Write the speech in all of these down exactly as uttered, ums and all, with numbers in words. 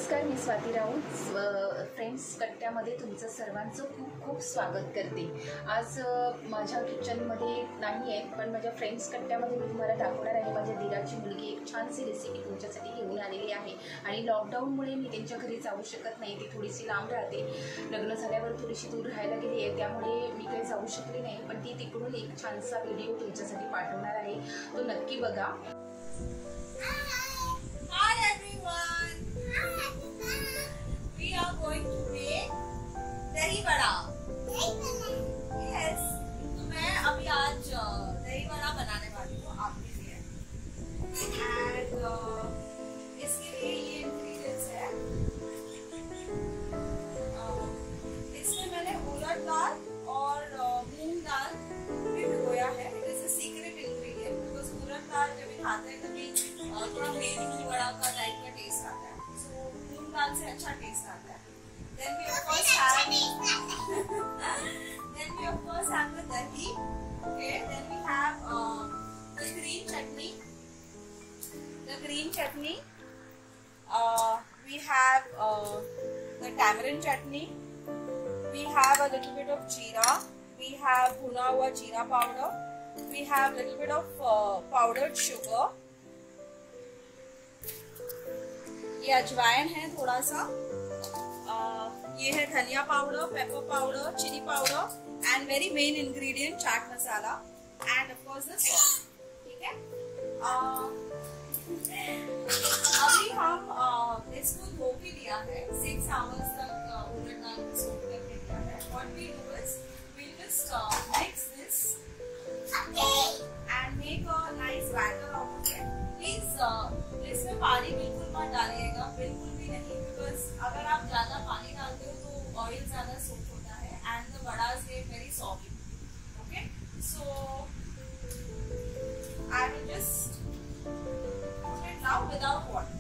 नमस्कार, मी स्वाती राऊत फ्रेंड्स कट्ट्यामध्ये तुमचं सर्वांचं खूप खूप स्वागत करते। आज माझ्या किचनमध्ये नाही आहे, पण माझ्या फ्रेंड्स कट्ट्यामध्ये मी तुम्हाला दाखवणार आहे। माझ्या दिराची मुलगी एक छानशी रेसिपी तुमच्यासाठी घेऊन आलेली आहे आणि लॉकडाऊनमुळे मी त्यांच्या घरी जाऊ शकत नाही, ती थोडीशी लांब राहते। लग्न झाल्यावर थोडीशी दूर राहायला गेली आहे, त्यामुळे मी काही जाऊ शकले नाही, पण ती तिकडून एक छानसा व्हिडिओ तुमच्यासाठी पाठवणार आहे, तो नक्की बघा। We are going to make दही बड़ा। Yes, तो मैं अभी आज दही बड़ा बनाने वाली हूँ आपके लिए। And uh, इसके लिए ये इंग्रेडिएंट्स है। uh, इसमें मैंने उड़द दाल और मूंग दाल भी भिगोया है। It is a secret ingredient because उड़द दाल जब भी खाते हैं तभी थोड़ा मेथी वड़ा का टाइप का टेस्ट आता है, so मूंग दाल से अच्छा टेस्ट आता है। Then we of course have then we of course have the dahi. Okay, then we have uh, the green chutney. The green chutney. Uh, we have uh, the tamarind chutney. We have a little bit of jeera. We have bhuna hua jeera powder. We have little bit of uh, powdered sugar. ये अजवाइन है थोड़ा सा। uh, ये है धनिया powder, pepper powder, chilli powder and very main ingredient chaat masala and of course the salt. ठीक है, uh, अभी हम uh, इसको धो के लिया है, सिक्स आवर्स तक उड़द दाल को सोक करके लिया है। What we do is we just mix this and make a nice batter out of it. Please इसमें पानी बिल्कुल मत डालिएगा, बिल्कुल भी नहीं, बिकॉज अगर आप ज्यादा पानी डालते हो तो ऑयल ज्यादा सोक होता है and the vadas get very soft. Okay, so I will just put it now without water.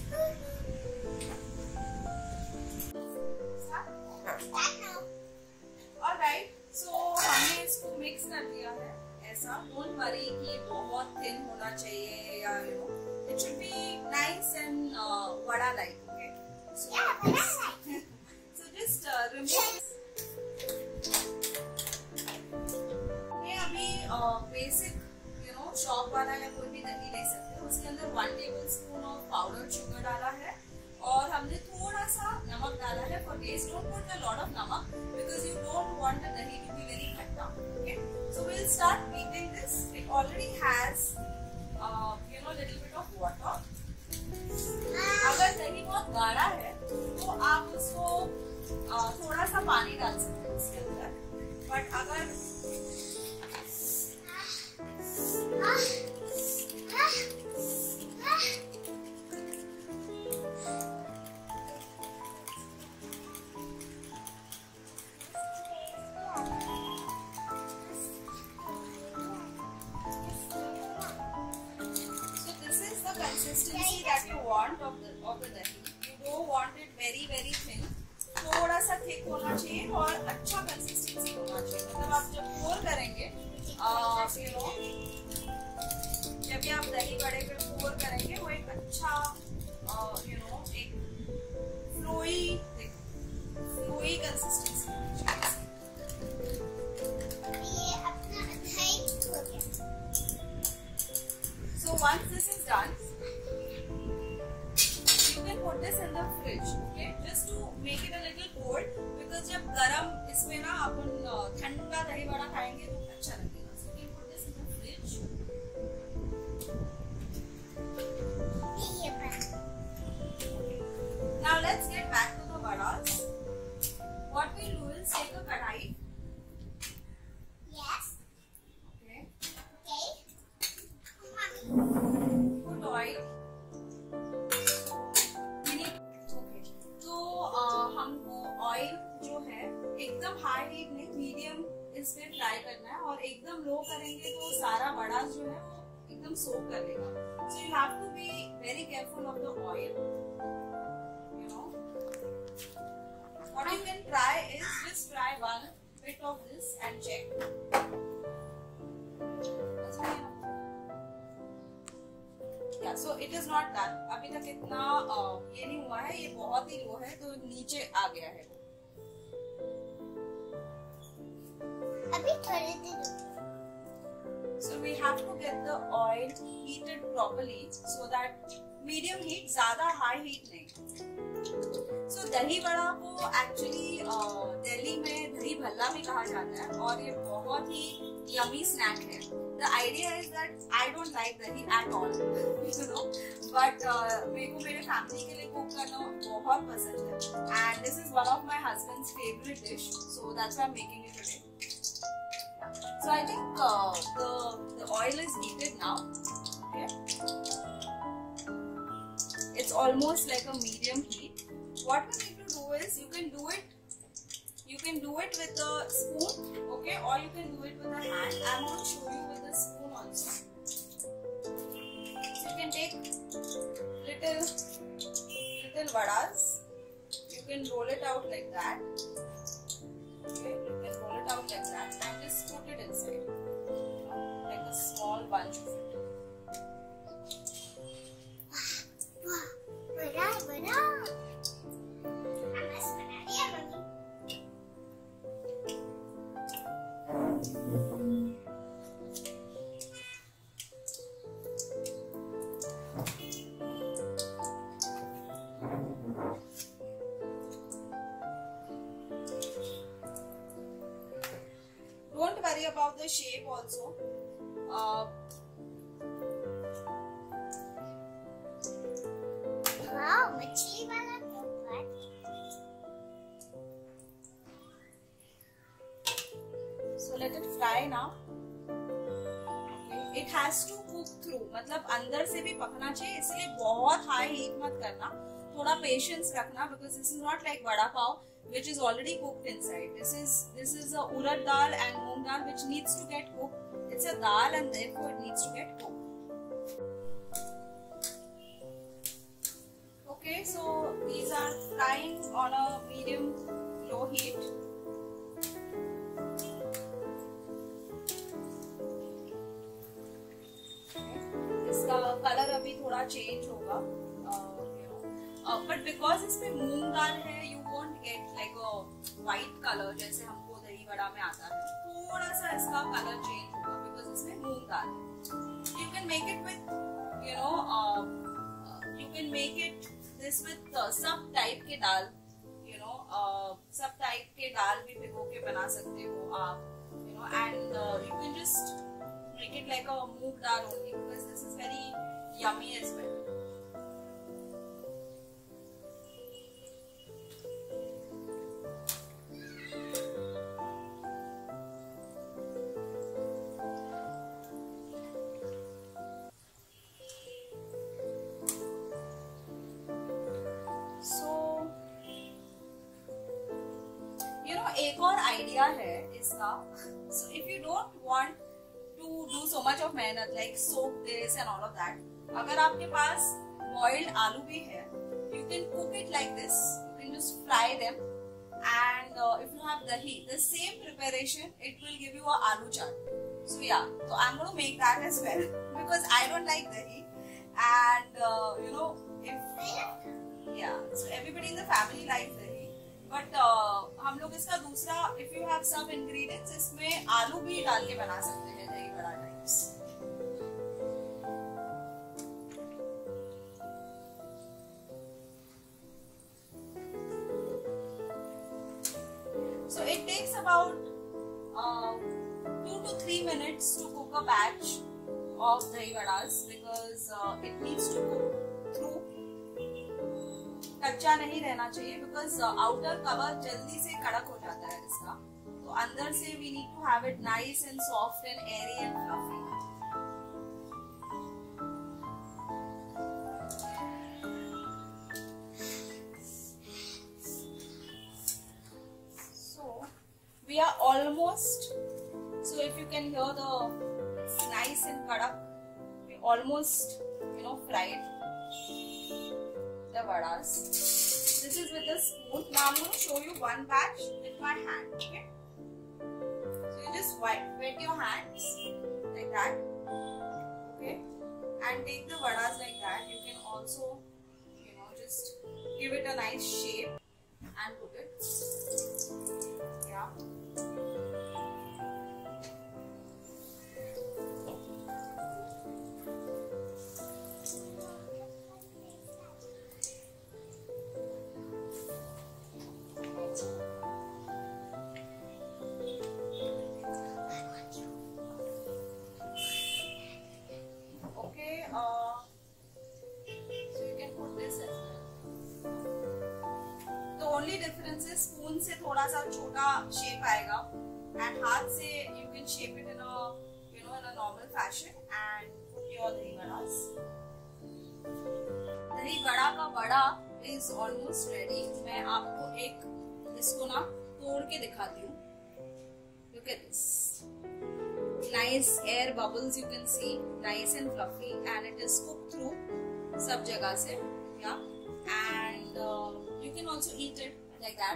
Alright, so हमने इसको मिक्स कर दिया है ऐसा। डोंट वरी कि बहुत थिन होना चाहिए या you know, it should be nice and uh, vada like. Okay, so, yeah, so just uh, remove ये अभी बेसिक यू नो शॉप वाला या कोई भी दही ले सकते हैं। उसके अंदर one table spoon of powder sugar डाला है और हमने थोड़ा सा नमक डाला है for taste. Don't put a lot of namak because you don't want the dahi to be very खट्टा। Okay, so we will start beating this. It already has Uh, you know little bit of water. अगर दही बहुत गाढ़ा है तो आप उसको uh, थोड़ा सा पानी डाल सकते हैं उसके अंदर, बट अगर consistency that you want of the of the dahi. You don't want it very very thin. थोड़ा सा थिक होना चाहिए और अच्छा कंसिस्टेंसी होना चाहिए। मतलब आप जब पोर करेंगे, यू नो, जब भी आप दही बड़े पे पोर करेंगे वो एक अच्छा यू नो एक फ्लोई फ्लोई कंसिस्टेंसी होनी चाहिए। So once this is done, you can put this in the fridge, okay? Just to make it a little cold, because जब गरम इसमें ना अपन ठंडा दही बड़ा खाएंगे तो अच्छा लगेगा। So you can put this in the fridge. Now let's get back to the vadas. What we'll do is take a kadai. Yes. Okay. Okay. Put oil. Okay. तो हमको ऑयल जो है एकदम हाई हीट में medium इस पे fry करना है, और एकदम लो करेंगे तो सारा वड़ा जो है वो एकदम सोक कर लेगा। So you have to be very careful of the oil. You know, what you can try is just try one bit of this and check. yeah, so it is not done. अभी तक इतना uh, ये नहीं हुआ है, ये बहुत ही लो है तो नीचे आ गया है वो. अभी थोड़ी देर. So we have to get the oil heated properly so that medium heat, ज़्यादा high heat नहीं. So दही बड़ा को actually uh, दिल्ली में दही भल्ला भी कहा जाता है और ये बहुत ही yummy snack है. The idea is that I don't like dahi at all, you know, but uh, मेरे को मेरे family के लिए cook करना बहुत पसंद है, and this is one of my husband's favorite dish, so that's why I'm making it today. So I think uh, the the oil is heated now. Okay, it's almost like a medium heat. What we need to do is you can do it. You can do it with a spoon, okay, or you can do it with a hand. I'm going to show you with a spoon also. So you can take little little vadas. You can roll it out like that. Okay, you can roll it out like that and just put it inside, like a small bunch of it. बड़ा बड़ा. बस बना दिया mummy. Don't worry about the shape also. Uh, वाह मछली वाला कपड़ा. so let it fry now. Okay. It has to cook through. मतलब अंदर से भी पकना चाहिए, इसलिए बहुत high heat मत करना. थोड़ा patience रखना because this is not like vada pav which is already cooked inside. This is this is a urad dal and moong dal which needs to get cooked. It's a dal and therefore it needs to get cooked. Okay, so these are frying on a medium low heat. इसका colour अभी थोड़ा change होगा, you know, uh, but because इसमें मूंग दाल है, you won't get like a white color जैसे हमको दही बड़ा में आता है. थोड़ा सा इसका कलर चेंज होगा because इसमें मूंग दाल है. You can make it with, you know, uh, uh, you can make it this with uh, सब टाइप के दाल, you know, uh, सब टाइप के दाल भी भिगो के बना सकते हो आप, you know, and uh, you can just make it like a moong dal only because this is very yummy as well. So, you know, एक और आइडिया है इसका. So if you don't want to do so much of मेहनत like soak this and all of that, अगर आपके पास boiled आलू भी है, you can cook it like this. You can just fry them, and uh, if you have dahi, the same preparation, it will give you a aloo chaat. So yeah, so I'm going to make that as well because I don't like dahi, and uh, you know, if yeah, so everybody in the family likes dahi. But uh, हम लोग इसका दूसरा, if you have some ingredients, इसमें आलू भी डाल के बना सकते हैं dahi bada types. So it takes about uh, two to three minutes to cook a batch of dahi vadas because uh, it needs to cook through. कच्चा नहीं रहना चाहिए बिकॉज आउटर कवर जल्दी से कड़क हो जाता है इसका, तो अंदर से we need to have it nice and soft and airy and fluffy. So we are almost, so if you can hear the it's nice and kadak, we almost, you know, fried the vadas. This is with a spoon. Now I'm going to show you one batch with my hand. Okay. So you just wet, wet your hands like that. Okay. and take the vadas like that. You can also, you know, just give it a nice shape and put it. Yeah. Okay, uh, so you can put this as well. The only difference is spoon से थोड़ा सा छोटा shape आएगा, and हाथ से you can shape it in a, you know, in a normal fashion and put your dahi vadas. दही वड़ा का vada is almost ready. मैं आपको एक इसको ना तोड़ के दिखाती हूँ. Look at this. Nice air bubbles you can see, nice and fluffy, and it is cooked through सब जगह से, yeah, and uh, you can also eat it like that.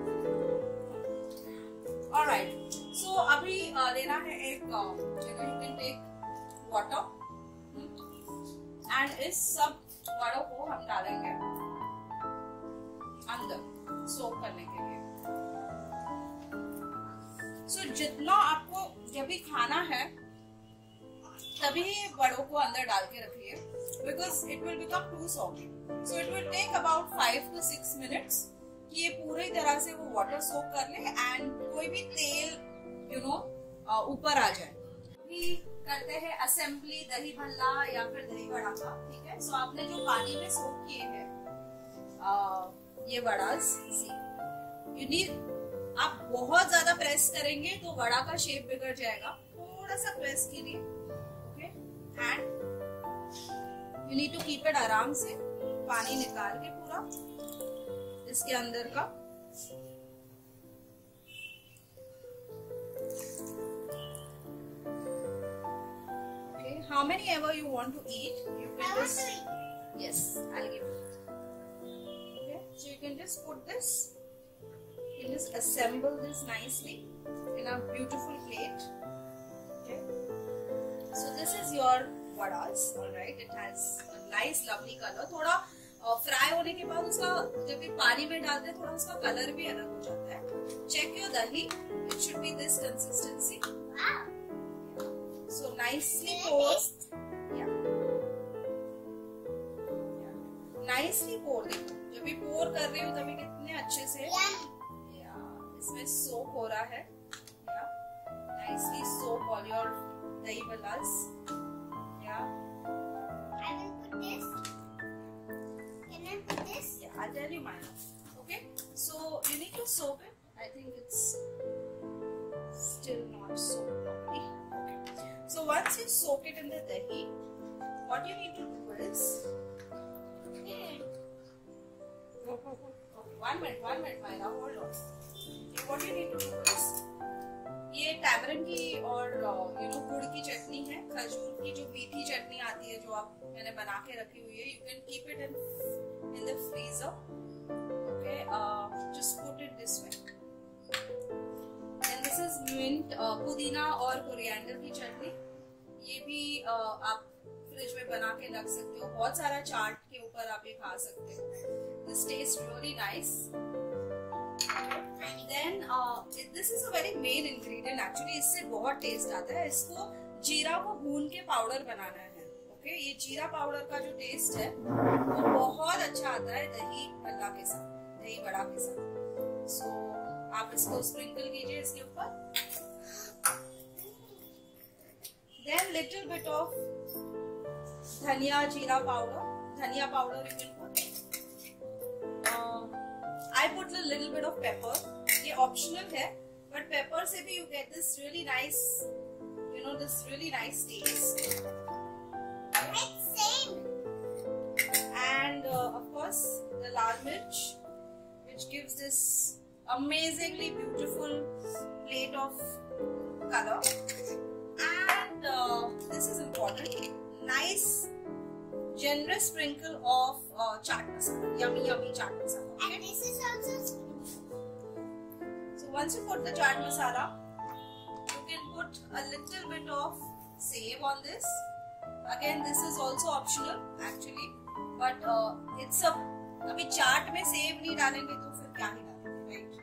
All right, so अभी uh, लेना है एक, uh, you know, you can take water, and इस सब वड़ों को हम डालेंगे अंदर सोक करने के लिए. So जितना आपको जब भी खाना है तभी बड़ों को अंदर डाल के रखिए, because it will become too soggy. So it will take about five to six minutes कि ये पूरी तरह से वो वाटर सोक कर ले and कोई भी तेल, you know, ऊपर आ जाए. अभी करते हैं असेंबली दही भल्ला या फिर दही वड़ा का. ठीक है, so आपने जो पानी में सोक किए हैं ये वड़ास, you need, आप बहुत ज्यादा प्रेस करेंगे तो वड़ा का शेप बिगड़ जाएगा. थोड़ा सा प्रेस कीजिए, okay, and you need to keep it आराम से. पानी निकाल के पूरा इसके अंदर का. Okay, how many ever you want to eat, you can just, yes, I'll give it. Okay, so you can just put this. You just assemble this nicely in a beautiful plate. Okay. So this is your vadas. All right. It has a nice, lovely color. थोड़ा fry uh, होने के बाद उसका जब भी पानी में डालते हैं थोड़ा उसका कलर भी अलग हो जाता है. Check your dahi. It should be this consistency. Wow. So nicely poured. Yeah. Yeah. Nicely poured. देखो जब भी pour कर रही हो तभी कितने अच्छे से इसमें सोक हो रहा है. Nicely soak all your dahi vadas. Yeah. I will put this. Can I put this? Yeah, I'll tell you mine. Okay. So you need to soak it. I think it's still not soaked properly. Okay. So once you soak it in the dahi, what you need to do is, okay, one minute, one minute, Myra, hold on. What you need to do is, ये tamarind की और you know गुड़ की चटनी है, खजूर की जो मीठी चटनी आती है जो आप मैंने बना के रखी हुई है. You can keep it in in the freezer. Okay, just put it this way. And this is mint, pudina और कोरिएंडर की चटनी. ये भी uh, आप फ्रिज में बना के रख सकते हो. बहुत सारा चाट के ऊपर आप ये खा सकते हो. This taste really nice. Then uh, this is a very main ingredient actually. इससे बहुत टेस्ट आता है. इसको जीरा को भून के पाउडर बनाना है. Okay okay? ये जीरा पाउडर का जो टेस्ट है वो बहुत अच्छा आता है दही भल्ला के साथ, दही वड़ा के साथ. सो so, आप इसको स्प्रिंकल कीजिए इसके ऊपर. Then little bit of धनिया जीरा पाउडर. धनिया powder you can put. I put a little bit of pepper. ये optional है, but pepper से भी you get this really nice, you know, this really nice taste. It's same. And uh, of course the lal mirch, which gives this amazingly beautiful plate of color. And uh, this is important. Nice, generous sprinkle of uh, chaat masala. Yummy, yummy chaat masala. And this is also sweet. So once you put the chaat masala, you can put a little bit of save on this. Again this is also optional actually, but it's a अभी चाट में save नहीं डालेंगे तो फिर क्या ही डालेंगे, right?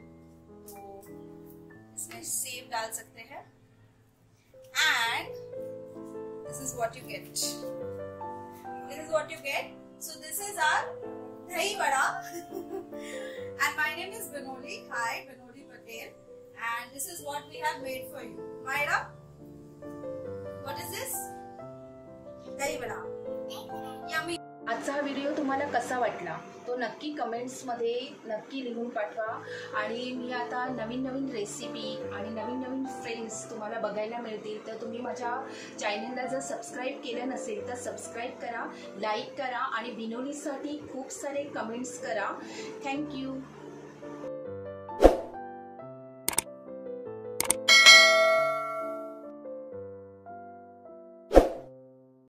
तो इसमें सेव डाल सकते हैं and this is what you get, this is what you get. So this is our dahi vada and my name is Benoli. Hi, Benoli Patel, and this is what we have made for you. Myra, what is this? Dahi vada. Yummy. आजचा हा video तुम्हाला कसा वाटला तो नक्की कमेंट्समध्ये नक्की लिहून पाठवा. आणि मी आता नवीन नवीन रेसिपी आणि नवीन नवीन फ्रेंड्स तुम्हाला बघायला मिळतील, तर तुम्ही माझ्या चॅनलला जर सबस्क्राईब केलं नसेल तर सबस्क्राईब करा, लाईक करा आणि बिनोलीसाठी खूप सारे कमेंट्स करा. थँक्यू.